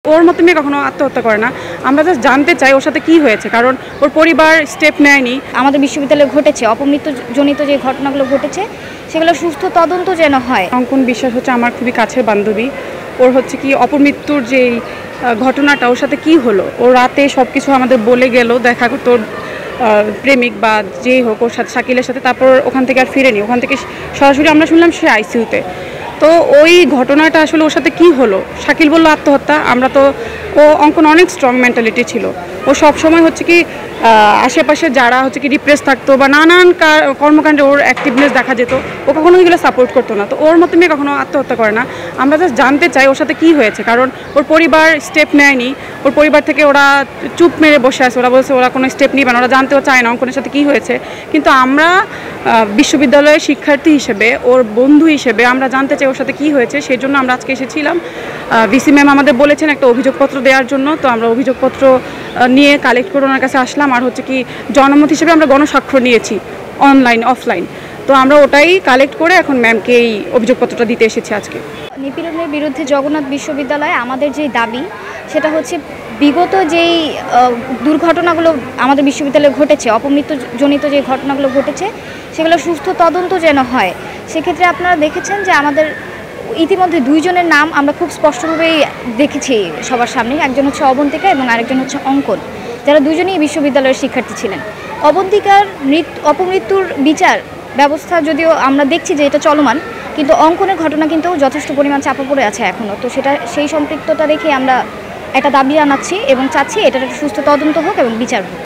ওর মতো মেয়ে কখনো আত্মহত্যা করে না। আমরা জাস্ট জানতে চাই ওর সাথে কী হয়েছে, কারণ ওর পরিবার স্টেপ নেয়নি। আমাদের বিশ্ববিদ্যালয়ে ঘটেছে অপমৃত্যুজনিত যে ঘটনাগুলো ঘটেছে সেগুলো সুস্থ তদন্ত যেন হয়। অঙ্কন বিশ্বাস হচ্ছে আমার খুবই কাছের বান্ধবী। ওর হচ্ছে কি অপমৃত্যুর যেই ঘটনাটা ওর সাথে কি হলো, ও রাতে সব কিছু আমাদের বলে গেল, দেখা করতো প্রেমিক বা যেই হোক ওর সাথে, শাকিলের সাথে। তারপর ওখান থেকে আর ফিরেনি। ওখান থেকে সরাসরি আমরা শুনলাম সে আইসিইউতে। তো ওই ঘটনাটা আসলে ওর সাথে কি হলো, শাকিল বলল আত্মহত্যা। আমরা তো, ও অঙ্কন অনেক স্ট্রং মেন্টালিটি ছিল। ও সবসময় হচ্ছে কি আশেপাশে যারা হচ্ছে কি ডিপ্রেস থাকতো বা নানান কর্মকাণ্ডে ওর অ্যাক্টিভনেস দেখা যেত, ও কখনো এগুলো সাপোর্ট করতো না। তো ওর মতো মেয়ে কখনো আত্মহত্যা করে না। আমরা জাস্ট জানতে চাই ওর সাথে কী হয়েছে, কারণ ওর পরিবার স্টেপ নেয়নি। ওর পরিবার থেকে ওরা চুপ মেরে বসে আছে। ওরা বলছে ওরা কোনো স্টেপ নিবে না, ওরা জানতেও চায় না অঙ্কনের সাথে কী হয়েছে। কিন্তু আমরা বিশ্ববিদ্যালয়ের শিক্ষার্থী হিসেবে, ওর বন্ধু হিসেবে আমরা জানতে চাই ওর সাথে কী হয়েছে। সেই জন্য আমরা আজকে এসেছিলাম। ভিসি ম্যাম আমাদের বলেছেন একটা অভিযোগপত্র দেওয়ার জন্য। তো আমরা অভিযোগপত্র নিয়ে কালেক্ট করে ওনার কাছে আসলাম। আর হচ্ছে কি জনমত হিসেবে আমরা গণস্বাক্ষর নিয়েছি, অনলাইন অফলাইন। তো আমরা ওটাই কালেক্ট করে এখন ম্যামকে এই অভিযোগপত্রটা দিতে এসেছি আজকে। নিপীড়নের বিরুদ্ধে জগন্নাথ বিশ্ববিদ্যালয়ে আমাদের যে দাবি সেটা হচ্ছে বিগত যেই দুর্ঘটনাগুলো আমাদের বিশ্ববিদ্যালয়ে ঘটেছে, অপমৃত্যুজনিত যে ঘটনাগুলো ঘটেছে সেগুলো সুস্থ তদন্ত যেন হয়। সেক্ষেত্রে আপনারা দেখেছেন যে আমাদের ইতিমধ্যে দুইজনের নাম আমরা খুব স্পষ্টভাবেই দেখেছি সবার সামনে। একজন হচ্ছে অবন্তিকা এবং আরেকজন হচ্ছে অঙ্কন, যারা দুজনেই বিশ্ববিদ্যালয়ের শিক্ষার্থী ছিলেন। অবন্তিকার অপমৃত্যুর বিচার ব্যবস্থা যদিও আমরা দেখছি যে এটা চলমান, কিন্তু অঙ্কনের ঘটনা কিন্তু যথেষ্ট পরিমাণ চাপা পড়ে আছে এখনও। তো সেই সম্পৃক্ততা রেখে আমরা একটা দাবি জানাচ্ছি এবং চাচ্ছি এটার একটা সুস্থ তদন্ত হোক এবং বিচার হোক।